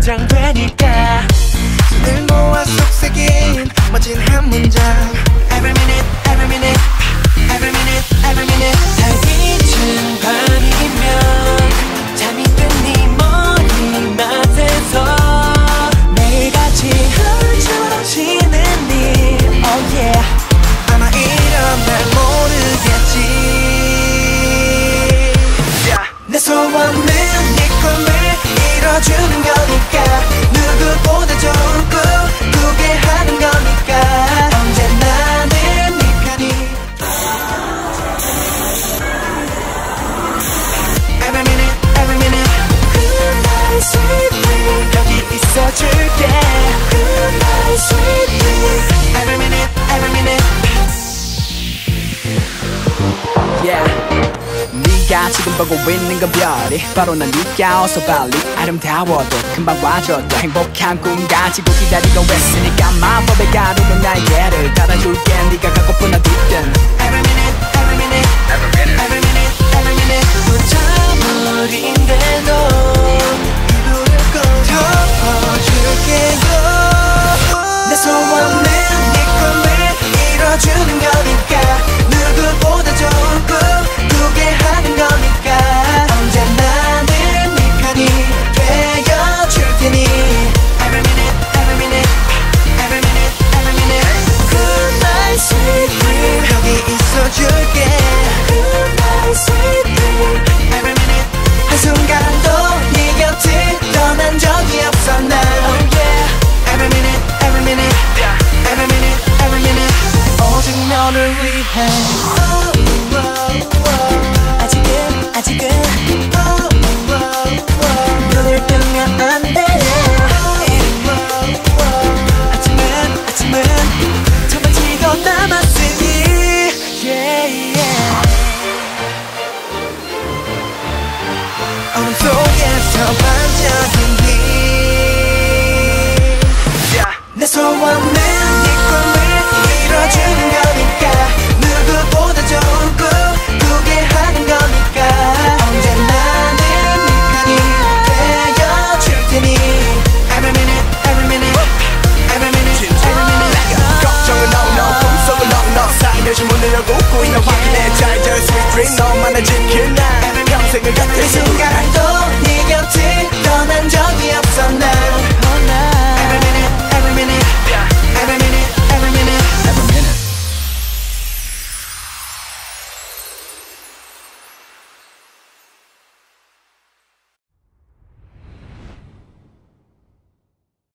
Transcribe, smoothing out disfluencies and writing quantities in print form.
긴장되니까 손을 모아 속삭인 멋진 한 문장 Every minute, every minute, every minute, every minute 달빛은 밤이면 잠이 든 네 머리맡에서 매일같이 흩어지는 일 Oh yeah 아마 이런 날 모르겠지 내 소원은 네 꿈을 이뤄주는 거니까 누구보다 좋은 꿈 꾸게 하는 거니까 언제나 늘 네 편이 Every minute, every minute Good night, sweet dream 여기 있어줄게 Good night, sweet dream Every minute, every minute Yeah 네가 지금 보고 있는 건 별이 바로 난 네가 어서 빨리 아름다워도 금방 와줘도 행복한 꿈 가지고 기다리고 있으니까 마법의 가루로 날개를 달아줄게 네가 가고픈 어디든 Every minute, every minute Every minute, every minute, every minute 붙어버린대도 이불을 꼭 덮어줄게요 내 소원은 네 꿈을 이뤄주는 거니까 누구보다 좋은 꿈 꾸게 하는 거니까 언제나 늘 네 편이 되어줄 테니 Every minute, every minute Every minute, every minute Good night, sweet dream 여기 있어줄게 Good night, sweet dream Every minute 한순간도 네 곁을 떠난 적이 없어 난 Oh yeah Every minute, every minute Every minute, every minute 오직 너를 위해 아직은 눈을 뜨면 안 돼 아침은 정말 지고 남았으니 Yeah, yeah 어둠 속에서 반짝인 빛내 소원은 네 꿈을 이뤄주는 거니까 누구보다 좋은 꿈 꾸게 하는 거니까 언제나 늘 네 편이 되어줄 테니 Every minute, every minute Every minute, every minute 걱정은 no 꿈속은 no 살며시 문을 열고 웃고 있는 확인해 잘 될 sweet dream 너만을 지킬 날